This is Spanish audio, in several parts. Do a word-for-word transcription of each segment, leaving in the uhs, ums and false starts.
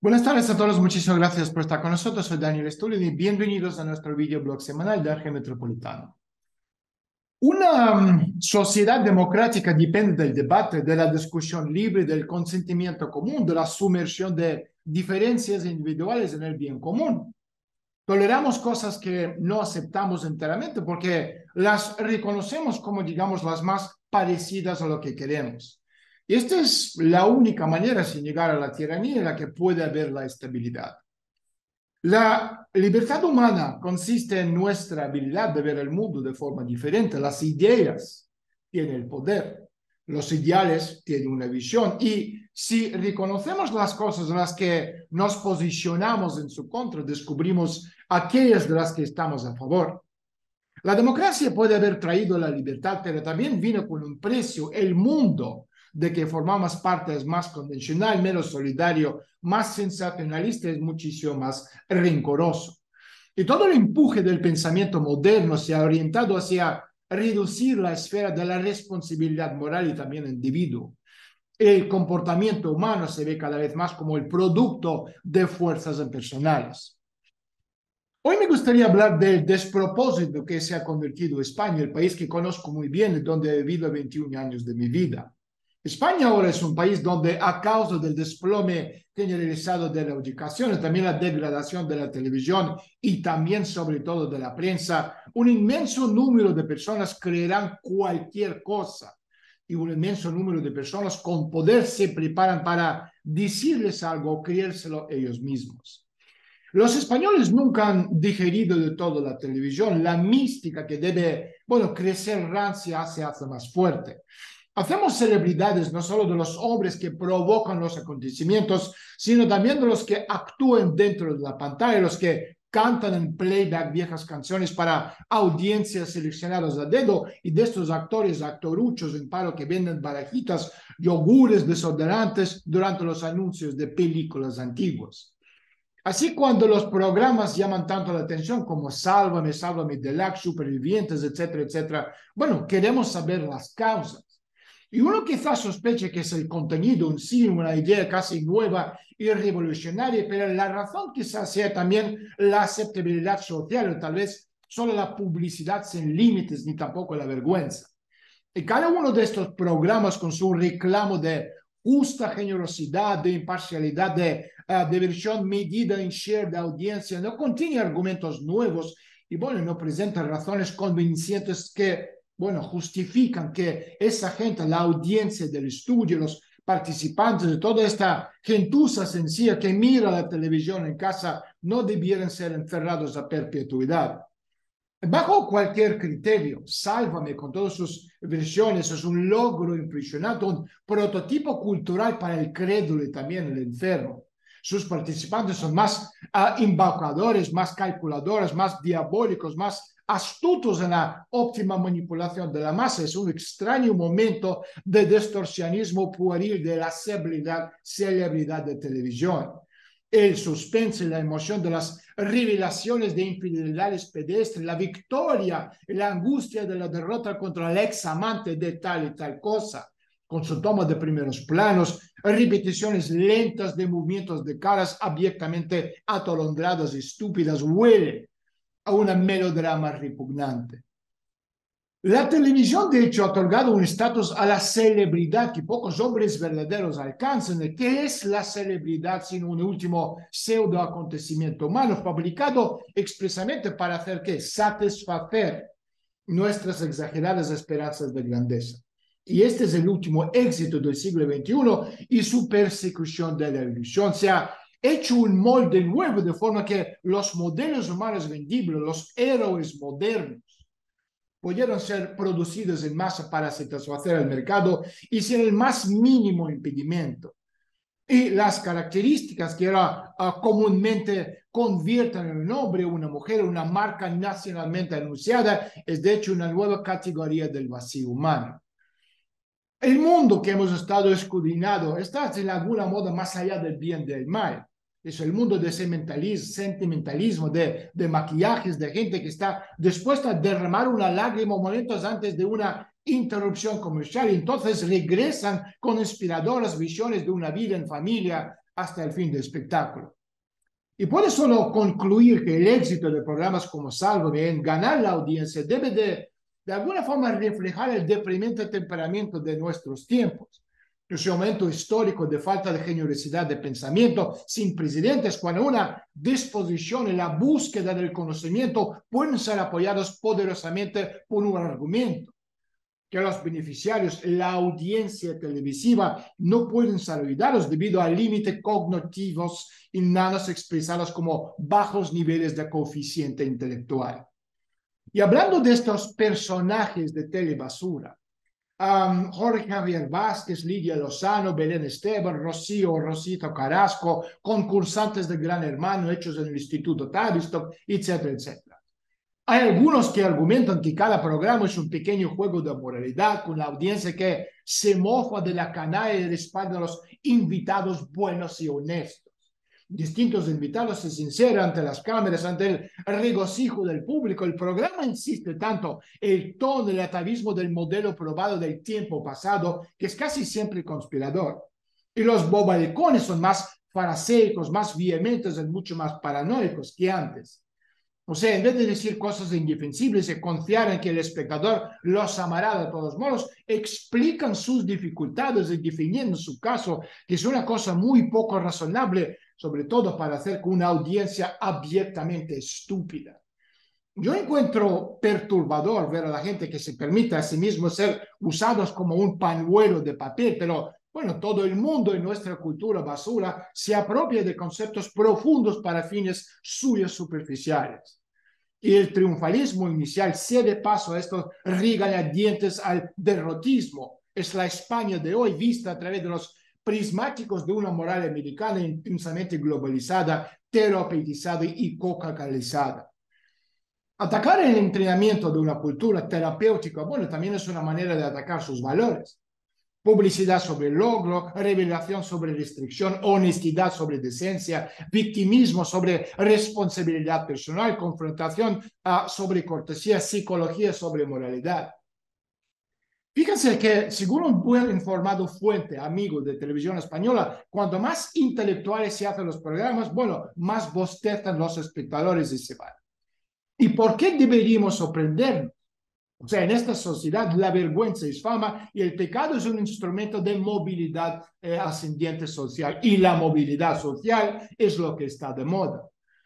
Buenas tardes a todos, muchísimas gracias por estar con nosotros. Soy Daniel Stulin y bienvenidos a nuestro videoblog semanal de Arge Metropolitano. Una um, sociedad democrática depende del debate, de la discusión libre, del consentimiento común, de la sumersión de diferencias individuales en el bien común. Toleramos cosas que no aceptamos enteramente porque las reconocemos como, digamos, las más parecidas a lo que queremos. Y esta es la única manera, sin llegar a la tiranía, en la que puede haber la estabilidad. La libertad humana consiste en nuestra habilidad de ver el mundo de forma diferente. Las ideas tienen el poder, los ideales tienen una visión. Y si reconocemos las cosas en las que nos posicionamos en su contra, descubrimos aquellas de las que estamos a favor. La democracia puede haber traído la libertad, pero también vino con un precio. El mundo de que formamos parte es más convencional, menos solidario, más sensacionalista, es muchísimo más rencoroso. Y todo el empuje del pensamiento moderno se ha orientado hacia reducir la esfera de la responsabilidad moral y también el individuo. El comportamiento humano se ve cada vez más como el producto de fuerzas impersonales. Hoy me gustaría hablar del despropósito que se ha convertido España, el país que conozco muy bien y donde he vivido veintiún años de mi vida. España ahora es un país donde, a causa del desplome generalizado de la educación, también la degradación de la televisión y también, sobre todo, de la prensa, un inmenso número de personas creerán cualquier cosa y un inmenso número de personas con poder se preparan para decirles algo o creérselo ellos mismos. Los españoles nunca han digerido de todo la televisión, la mística que debe, bueno, crecer rancia se hace más fuerte. Hacemos celebridades no solo de los hombres que provocan los acontecimientos, sino también de los que actúan dentro de la pantalla, los que cantan en playback viejas canciones para audiencias seleccionadas a dedo, y de estos actores actoruchos en paro que venden barajitas, yogures, desodorantes durante los anuncios de películas antiguas. Así, cuando los programas llaman tanto la atención como Sálvame, Sálvame Deluxe, Supervivientes, etcétera, etcétera, bueno, queremos saber las causas. Y uno quizás sospeche que es el contenido en sí, una idea casi nueva y revolucionaria, pero la razón quizás sea también la aceptabilidad social o tal vez solo la publicidad sin límites ni tampoco la vergüenza. Y cada uno de estos programas con su reclamo de justa generosidad, de imparcialidad, de uh, diversión medida en share de audiencia, no contiene argumentos nuevos y, bueno, no presenta razones convincentes que, bueno, justifican que esa gente, la audiencia del estudio, los participantes de toda esta gentuza sencilla que mira la televisión en casa, no debieran ser encerrados a perpetuidad. Bajo cualquier criterio, Sálvame con todas sus versiones es un logro impresionante, un prototipo cultural para el crédulo y también el enfermo. Sus participantes son más uh, embaucadores, más calculadores, más diabólicos, más astutos en la óptima manipulación de la masa. Es un extraño momento de distorsionismo pueril de la celebridad, celebridad de televisión. El suspense y la emoción de las revelaciones de infidelidades pedestres, la victoria y la angustia de la derrota contra el ex amante de tal y tal cosa, con su toma de primeros planos, repeticiones lentas de movimientos de caras abiertamente atolondradas y estúpidas, huele a una melodrama repugnante. La televisión, de hecho, ha otorgado un estatus a la celebridad que pocos hombres verdaderos alcanzan. ¿Qué es la celebridad sino un último pseudo acontecimiento humano fabricado expresamente para hacer qué? Satisfacer nuestras exageradas esperanzas de grandeza? Y este es el último éxito del siglo veintiuno y su persecución de la ilusión. Se ha hecho un molde nuevo de forma que los modelos humanos vendibles, los héroes modernos, pudieron ser producidos en masa para satisfacer al mercado y sin el más mínimo impedimento. Y las características que era, uh, comúnmente convierten en un hombre o una mujer una marca nacionalmente anunciada es de hecho una nueva categoría del vacío humano. El mundo que hemos estado escudriñando está de alguna modo más allá del bien y del mal. Es el mundo de sentimentalismo, de, de maquillajes, de gente que está dispuesta a derramar una lágrima momentos antes de una interrupción comercial. Y entonces regresan con inspiradoras visiones de una vida en familia hasta el fin del espectáculo. Y puede solo concluir que el éxito de programas como Sálvame en ganar la audiencia debe de, de alguna forma reflejar el deprimente temperamento de nuestros tiempos. Ese aumento histórico de falta de generosidad de pensamiento sin precedentes, cuando una disposición y la búsqueda del conocimiento pueden ser apoyados poderosamente por un argumento. Que los beneficiarios, la audiencia televisiva, no pueden ser olvidados debido a límites cognitivos innatos expresados como bajos niveles de coeficiente intelectual. Y hablando de estos personajes de telebasura, Um, Jorge Javier Vázquez, Lidia Lozano, Belén Esteban, Rocío, Rosita Carrasco, concursantes de Gran Hermano hechos en el Instituto Tavistock, etcétera, etcétera. Hay algunos que argumentan que cada programa es un pequeño juego de moralidad con la audiencia que se mofa de la canalla y respalda a los invitados buenos y honestos. Distintos invitados se sinceran ante las cámaras, ante el regocijo del público. El programa insiste tanto el tono, el atavismo del modelo probado del tiempo pasado, que es casi siempre conspirador. Y los bobalicones son más faraseicos, más vehementes y mucho más paranoicos que antes. O sea, en vez de decir cosas indefensibles y confiar en que el espectador los amará de todos modos, explican sus dificultades y definiendo su caso, que es una cosa muy poco razonable, sobre todo para hacer con una audiencia abiertamente estúpida. Yo encuentro perturbador ver a la gente que se permite a sí mismo ser usados como un pañuelo de papel, pero bueno, todo el mundo en nuestra cultura basura se apropia de conceptos profundos para fines suyos superficiales. Y el triunfalismo inicial cede paso a estos regañadientes al derrotismo. Es la España de hoy vista a través de los prismáticos de una moral americana intensamente globalizada, terapeutizada y coca-calizada. Atacar el entrenamiento de una cultura terapéutica, bueno, también es una manera de atacar sus valores. Publicidad sobre logro, revelación sobre restricción, honestidad sobre decencia, victimismo sobre responsabilidad personal, confrontación uh, sobre cortesía, psicología sobre moralidad. Fíjense que, según un buen informado fuente, amigo de televisión española, cuanto más intelectuales se hacen los programas, bueno, más bostezan los espectadores y se van. ¿Y por qué deberíamos sorprendernos? O sea, en esta sociedad la vergüenza es fama y el pecado es un instrumento de movilidad eh, ascendiente social. Y la movilidad social es lo que está de moda.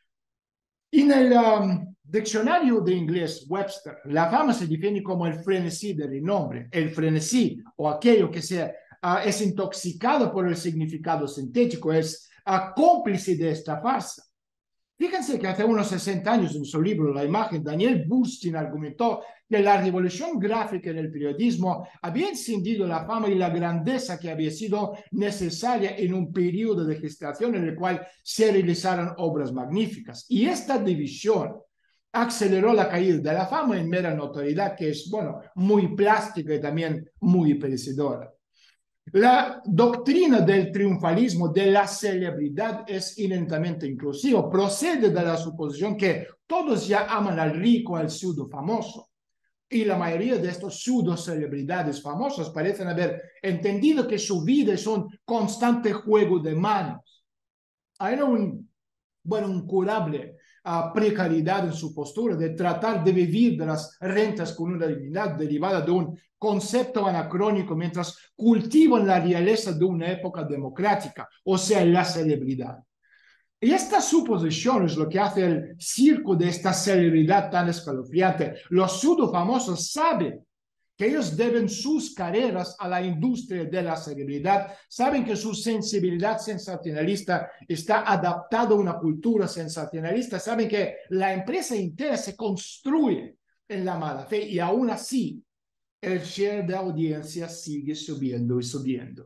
En el um, diccionario de inglés Webster, la fama se define como el frenesí del renombre. El frenesí o aquello que se, uh, es intoxicado por el significado sintético, es uh, cómplice de esta farsa. Fíjense que hace unos sesenta años en su libro La imagen, Daniel Bustin argumentó que la revolución gráfica en el periodismo había encendido la fama y la grandeza que había sido necesaria en un periodo de gestación en el cual se realizaron obras magníficas. Y esta división aceleró la caída de la fama en mera notoriedad, que es, bueno, muy plástica y también muy perecedora. La doctrina del triunfalismo, de la celebridad, es inherentemente inclusiva. Procede de la suposición que todos ya aman al rico, al pseudo famoso. Y la mayoría de estos pseudo celebridades famosas parecen haber entendido que su vida es un constante juego de manos. Hay un, bueno, un curable uh, precariedad en su postura de tratar de vivir de las rentas con una dignidad derivada de un concepto anacrónico mientras cultivan la realeza de una época democrática, o sea, la celebridad. Y esta suposición es lo que hace el circo de esta celebridad tan escalofriante. Los pseudo famosos saben que ellos deben sus carreras a la industria de la celebridad, saben que su sensibilidad sensacionalista está adaptada a una cultura sensacionalista, saben que la empresa entera se construye en la mala fe y aún así el share de audiencia sigue subiendo y subiendo.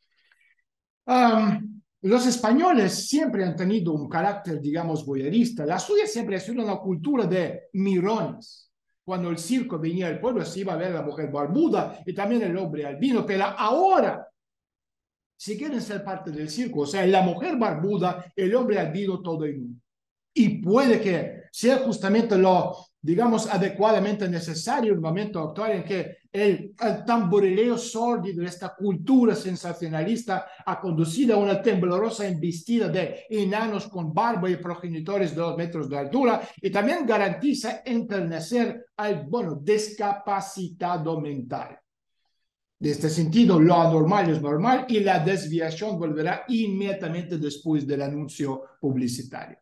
Um, los españoles siempre han tenido un carácter, digamos, voyerista. La suya siempre ha sido una cultura de mirones. Cuando el circo venía al pueblo, se iba a ver a la mujer barbuda y también el hombre albino. Pero ahora, si quieren ser parte del circo, o sea, la mujer barbuda, el hombre albino, todo en uno. Y puede que sea justamente lo digamos, adecuadamente necesario en el momento actual en que el, el tamborileo sordido de esta cultura sensacionalista ha conducido a una temblorosa embestida de enanos con barba y progenitores de dos metros de altura, y también garantiza enternecer al, bueno, discapacitado mental. De este sentido, lo anormal es normal y la desviación volverá inmediatamente después del anuncio publicitario.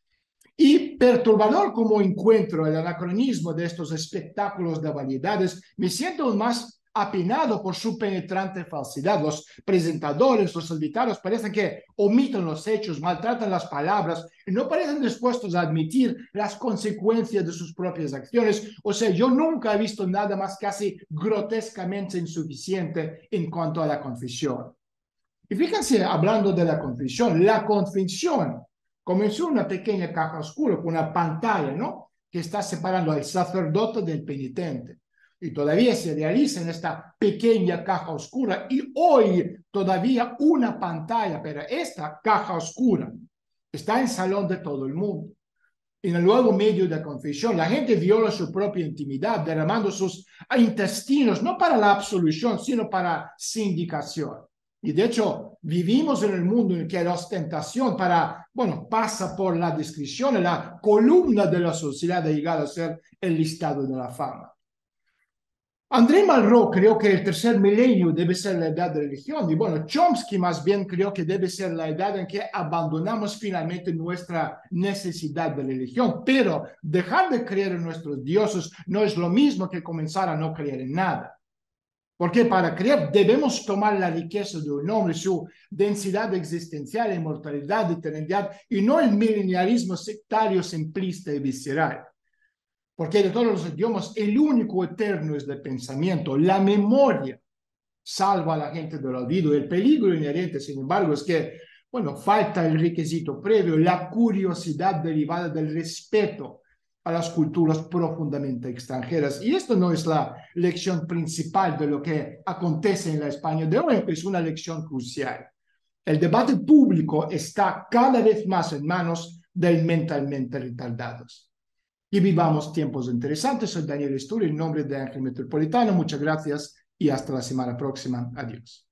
Y perturbador como encuentro el anacronismo de estos espectáculos de variedades, me siento aún más apenado por su penetrante falsidad. Los presentadores, los invitados parecen que omiten los hechos, maltratan las palabras y no parecen dispuestos a admitir las consecuencias de sus propias acciones. O sea, yo nunca he visto nada más casi grotescamente insuficiente en cuanto a la confesión. Y fíjense, hablando de la confesión, la confesión comenzó una pequeña caja oscura con una pantalla, ¿no?, que está separando al sacerdote del penitente. Y todavía se realiza en esta pequeña caja oscura. Y hoy todavía una pantalla, pero esta caja oscura está en el salón de todo el mundo. En el nuevo medio de confesión, la gente viola su propia intimidad, derramando sus intestinos, no para la absolución, sino para sindicación. Y de hecho, vivimos en el mundo en que la ostentación para, bueno, pasa por la descripción, la columna de la sociedad ha llegado a ser el listado de la fama. André Malraux creo que el tercer milenio debe ser la edad de religión, y bueno, Chomsky más bien creo que debe ser la edad en que abandonamos finalmente nuestra necesidad de religión. Pero dejar de creer en nuestros dioses no es lo mismo que comenzar a no creer en nada. Porque para creer debemos tomar la riqueza de un hombre, su densidad existencial, inmortalidad, eternidad, y no el milenialismo sectario, simplista y visceral. Porque de todos los idiomas, el único eterno es el pensamiento. La memoria salva a la gente del olvido. El peligro inherente, sin embargo, es que, bueno, falta el requisito previo, la curiosidad derivada del respeto a las culturas profundamente extranjeras. Y esto no es la lección principal de lo que acontece en la España de hoy, es una lección crucial. El debate público está cada vez más en manos del mentalmente retardados. Y vivamos tiempos interesantes. Soy Daniel Stulli, en nombre de Ángel Metropolitano. Muchas gracias y hasta la semana próxima. Adiós.